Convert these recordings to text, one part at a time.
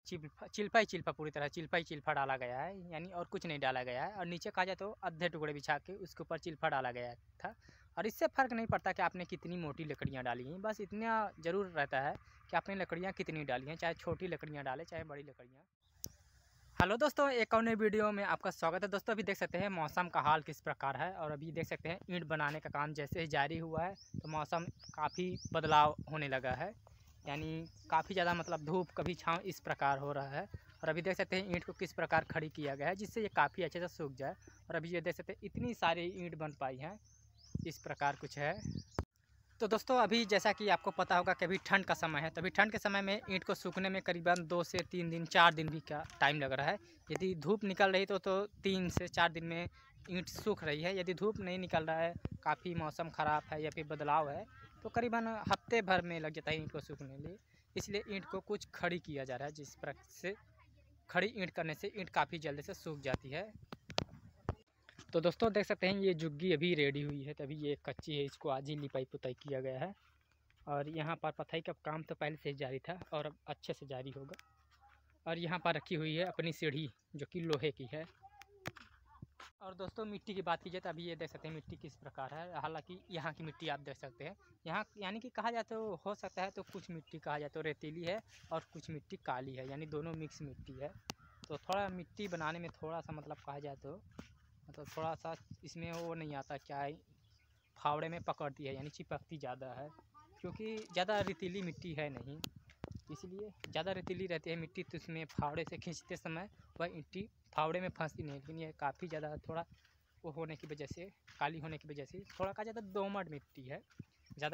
चिल्फा ही चिल्फा, पूरी तरह चिल्फा ही चिल्फा डाला गया है, यानी और कुछ नहीं डाला गया है। और नीचे कहा जाए तो आधे टुकड़े बिछा के उसके ऊपर चिल्फा डाला गया था। और इससे फ़र्क नहीं पड़ता कि आपने कितनी मोटी लकड़ियाँ डाली हैं, बस इतना ज़रूर रहता है कि आपने लकड़ियाँ कितनी डाली हैं, चाहे छोटी लकड़ियाँ डालें चाहे बड़ी लकड़ियाँ। हेलो दोस्तों, एक और नई वीडियो में आपका स्वागत है। दोस्तों अभी देख सकते हैं मौसम का हाल किस प्रकार है, और अभी देख सकते हैं ईंट बनाने का काम जैसे ही जारी हुआ है तो मौसम काफ़ी बदलाव होने लगा है, यानी काफ़ी ज़्यादा मतलब धूप कभी छाँव इस प्रकार हो रहा है। और अभी देख सकते हैं ईंट को किस प्रकार खड़ी किया गया है जिससे ये काफ़ी अच्छे से सूख जाए। और अभी ये देख सकते हैं इतनी सारी ईंट बन पाई हैं, इस प्रकार कुछ है। तो दोस्तों अभी जैसा कि आपको पता होगा कि अभी ठंड का समय है, तो अभी ठंड के समय में ईंट को सूखने में करीबन 2 से 3 दिन 4 दिन भी का टाइम लग रहा है। यदि धूप निकल रही तो 3 से 4 दिन में ईंट सूख रही है। यदि धूप नहीं निकल रहा है, काफ़ी मौसम ख़राब है या फिर बदलाव है, तो करीबन हफ्ते भर में लग जाता है ईंट को सूखने लिए। इसलिए ईंट को कुछ खड़ी किया जा रहा है, जिस प्रकार से खड़ी ईंट करने से ईंट काफ़ी जल्दी से सूख जाती है। तो दोस्तों देख सकते हैं ये जुग्गी अभी रेडी हुई है, तभी ये कच्ची है, इसको आज ही लिपाई पुताई किया गया है। और यहाँ पर पथाई का काम तो पहले से ही जारी था और अब अच्छे से जारी होगा। और यहाँ पर रखी हुई है अपनी सीढ़ी जो कि लोहे की है। और दोस्तों मिट्टी की बात कीजिए तो अभी ये देख सकते हैं मिट्टी किस प्रकार है। हालांकि यहाँ की मिट्टी आप देख सकते हैं, यहाँ यानी कि कहा जाए तो हो सकता है तो कुछ मिट्टी कहा जाए तो रेतीली है और कुछ मिट्टी काली है, यानी दोनों मिक्स मिट्टी है। तो थोड़ा मिट्टी बनाने में थोड़ा सा मतलब कहा जाए तो मतलब थोड़ा सा इसमें वो नहीं आता, क्या फावड़े में पकड़ती है, यानी चिपकती ज़्यादा है, क्योंकि ज़्यादा रेतीली मिट्टी है नहीं, इसलिए ज़्यादा रेतीली रहती है मिट्टी, तो इसमें फावड़े से खींचते समय वह मिट्टी फावड़े में फंसती नहीं। लेकिन ये काफ़ी ज़्यादा थोड़ा वो होने की वजह से, काली होने की वजह से थोड़ा कहा जाता है दोमट मिट्टी है, ज़्यादा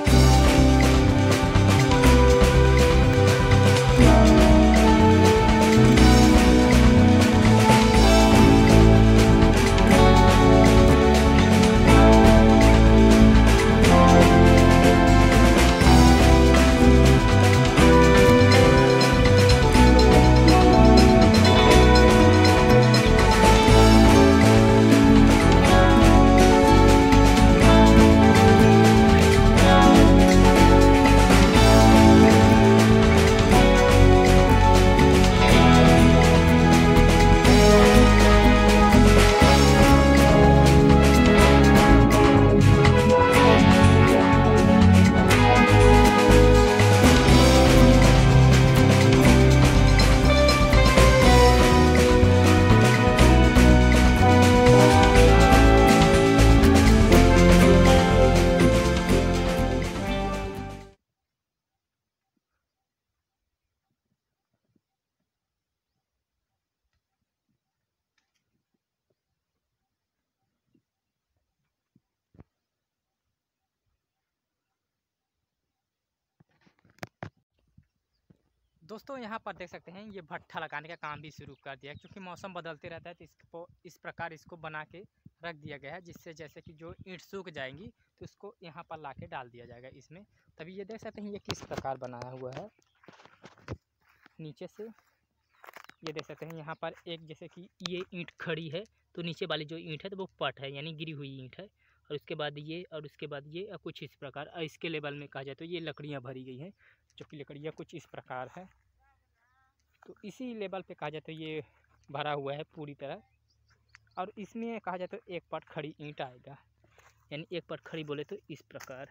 दोस्तों यहाँ पर देख सकते हैं ये भट्ठा लगाने का काम भी शुरू कर दिया, क्योंकि मौसम बदलते रहता है तो इसको इस प्रकार इसको बना के रख दिया गया है, जिससे जैसे कि जो ईंट सूख जाएंगी तो इसको यहाँ पर ला के डाल दिया जाएगा इसमें। तभी ये देख सकते हैं ये किस प्रकार बनाया हुआ है नीचे से। ये देख सकते हैं यहाँ पर एक जैसे कि ये ईंट खड़ी है तो नीचे वाली जो ईंट है तो वो पट है, यानी गिरी हुई ईंट है। और उसके बाद ये और उसके बाद ये कुछ इस प्रकार। और इसके लेवल में कहा जाए तो ये लकड़ियाँ भरी गई हैं, जो कि लकड़ियाँ कुछ इस प्रकार है। तो इसी लेवल पे कहा जाए तो ये भरा हुआ है पूरी तरह। और इसमें कहा जाए तो एक पट खड़ी ईंट आएगा, यानी एक पट खड़ी बोले तो इस प्रकार।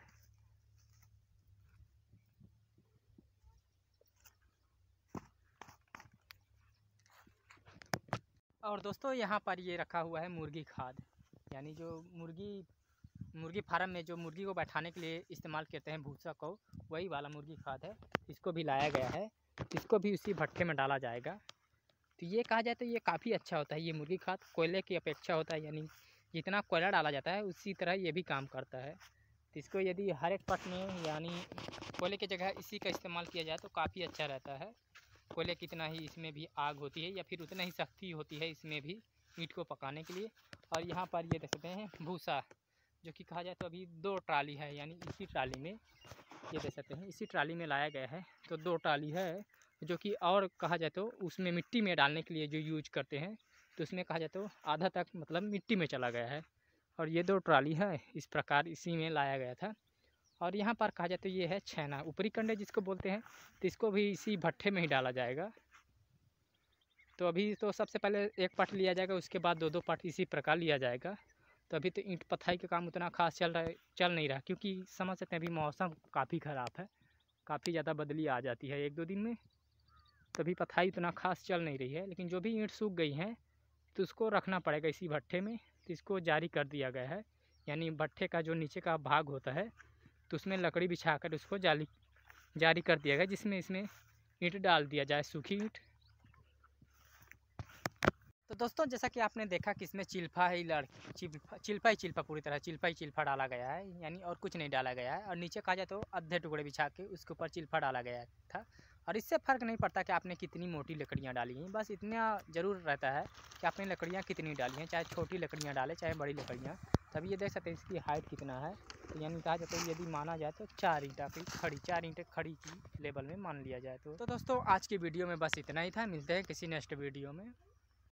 और दोस्तों यहाँ पर ये रखा हुआ है मुर्गी खाद, यानी जो मुर्गी फार्म में जो मुर्गी को बैठाने के लिए इस्तेमाल करते हैं भूसा को, वही वाला मुर्गी खाद है। इसको भी लाया गया है, इसको भी उसी भट्ठे में डाला जाएगा। तो ये कहा जाए तो ये काफ़ी अच्छा होता है, ये मुर्गी खाद कोयले की अपेक्षा होता है, यानी जितना कोयला डाला जाता है उसी तरह ये भी काम करता है। तो इसको यदि हर एक पट में यानी कोयले की जगह इसी का इस्तेमाल किया जाए तो काफ़ी अच्छा रहता है। कोयले कितना ही इसमें भी आग होती है या फिर उतना ही शक्ति होती है इसमें भी ईंट को पकाने के लिए। और यहाँ पर ये देख सकते हैं भूसा, जो कि कहा जाए तो अभी 2 ट्राली है, यानी इसी ट्राली में ये देख सकते हैं इसी ट्राली में लाया गया है। तो 2 ट्राली है जो कि, और कहा जाए तो उसमें मिट्टी में डालने के लिए जो यूज करते हैं, तो उसमें कहा जाए तो आधा तक मतलब मिट्टी में चला गया है। और ये 2 ट्राली है इस प्रकार इसी में लाया गया था। और यहाँ पर कहा जाए तो ये है छैना, ऊपरी कंडे जिसको बोलते हैं, तो इसको भी इसी भट्ठे में ही डाला जाएगा। तो अभी तो सबसे पहले एक पार्ट लिया जाएगा, उसके बाद 2-2 पार्ट इसी प्रकार लिया जाएगा। तो अभी तो ईंट पथाई का काम उतना खास चल नहीं रहा, क्योंकि समझ सकते हैं अभी मौसम काफ़ी ख़राब है, काफ़ी ज़्यादा बदली आ जाती है 1-2 दिन में। तभी पथाई उतना खास चल नहीं रही है। लेकिन जो भी ईंट सूख गई हैं तो उसको रखना पड़ेगा इसी भट्ठे में। तो इसको जारी कर दिया गया है, यानी भट्ठे का जो नीचे का भाग होता है तो उसमें लकड़ी बिछाकर उसको जारी कर दिया गया, जिसमें इसमें ईंट डाल दिया जाए, सूखी ईंट। तो दोस्तों जैसा कि आपने देखा कि इसमें चिल्फा ही चिल्फा पूरी तरह चिल्फा ही चिल्फा डाला गया है, यानी और कुछ नहीं डाला गया है। और नीचे कहा जाए तो आधे टुकड़े बिछा के उसके ऊपर चिल्फा डाला गया था। और इससे फ़र्क नहीं पड़ता कि आपने कितनी मोटी लकड़ियाँ डाली हैं, बस इतना ज़रूर रहता है कि आपने लकड़ियाँ कितनी डाली हैं, चाहे छोटी लकड़ियाँ डालें चाहे बड़ी लकड़ियाँ। तभी ये देख सकते हैं इसकी हाइट कितना है। तो यानी कहा जाता है यदि माना जाए तो 4 ईंटें खड़ी की लेवल में मान लिया जाए तो दोस्तों आज की वीडियो में बस इतना ही था। मिलते हैं किसी नेक्स्ट वीडियो में।